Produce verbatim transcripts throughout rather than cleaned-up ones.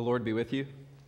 The Lord be with you.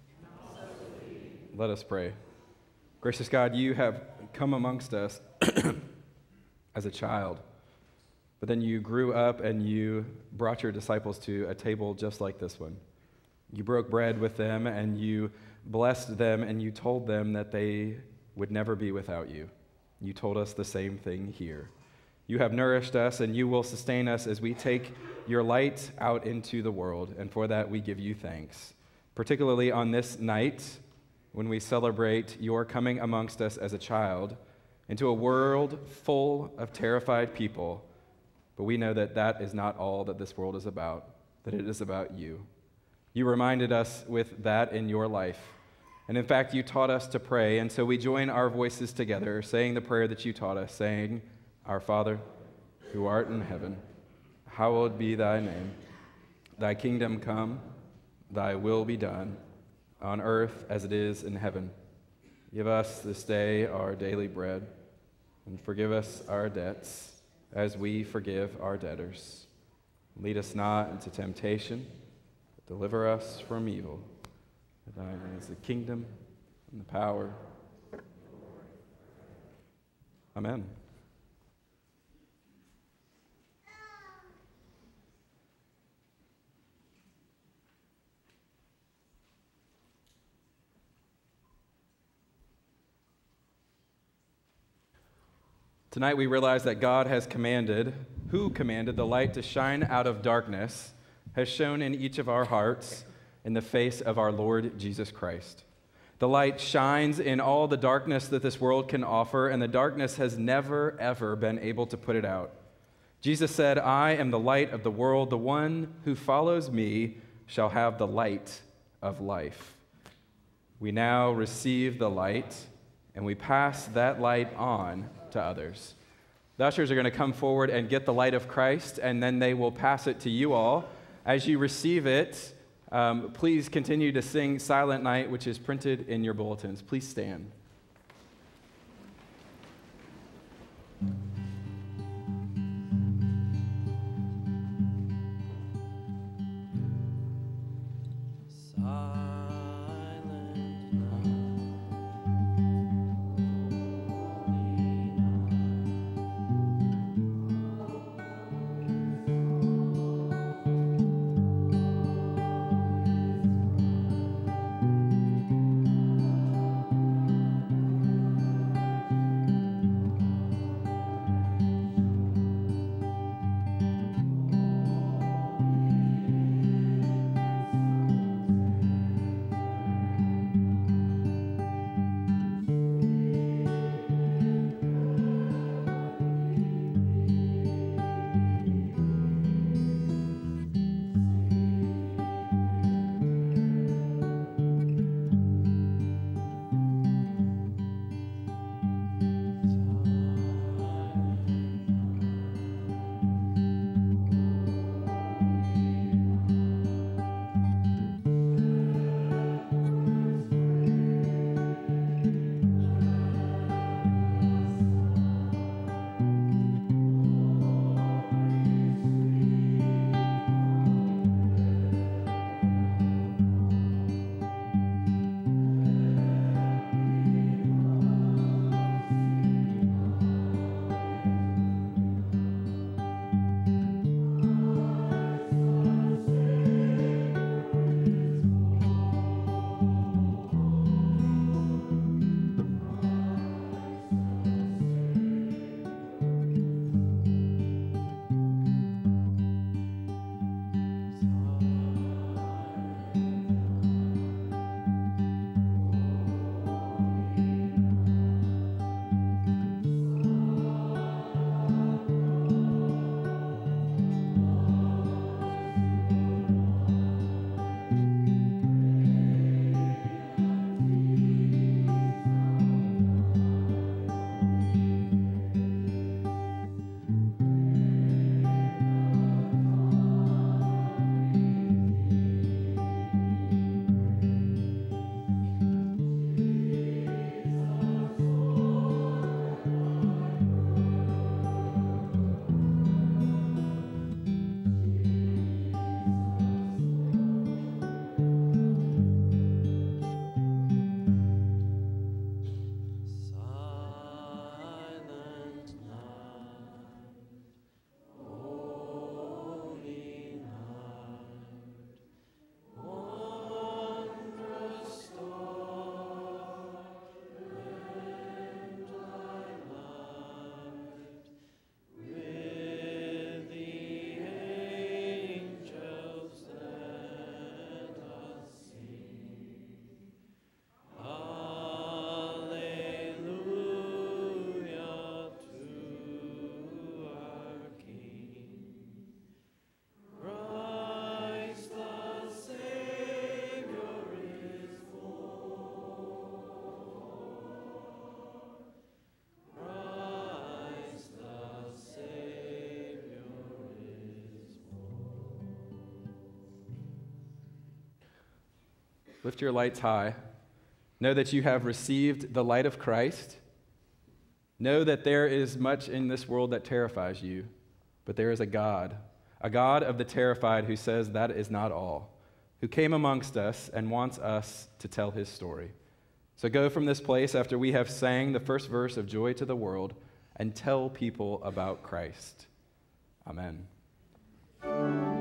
Let us pray. Gracious God, you have come amongst us as a child, but then you grew up and you brought your disciples to a table just like this one. You broke bread with them and you blessed them and you told them that they would never be without you. You told us the same thing here. You have nourished us and you will sustain us as we take your light out into the world, and for that we give you thanks, particularly on this night when we celebrate your coming amongst us as a child into a world full of terrified people. But we know that that is not all that this world is about, that it is about you. You reminded us with that in your life. And in fact, you taught us to pray, and so we join our voices together, saying the prayer that you taught us, saying, Our Father, who art in heaven, hallowed be thy name. Thy kingdom come, thy will be done, on earth as it is in heaven. Give us this day our daily bread, and forgive us our debts, as we forgive our debtors. Lead us not into temptation, but deliver us from evil. For thine is the kingdom and the power. Amen. Tonight we realize that God has commanded, who commanded the light to shine out of darkness, has shone in each of our hearts in the face of our Lord Jesus Christ. The light shines in all the darkness that this world can offer, and the darkness has never, ever been able to put it out. Jesus said, I am the light of the world. The one who follows me shall have the light of life. We now receive the light, and we pass that light on to others. The ushers are going to come forward and get the light of Christ, and then they will pass it to you all. As you receive it, um, please continue to sing Silent Night, which is printed in your bulletins. Please stand. Lift your lights high. Know that you have received the light of Christ. Know that there is much in this world that terrifies you, but there is a God, a God of the terrified who says that is not all, who came amongst us and wants us to tell his story. So go from this place after we have sang the first verse of Joy to the World and tell people about Christ. Amen.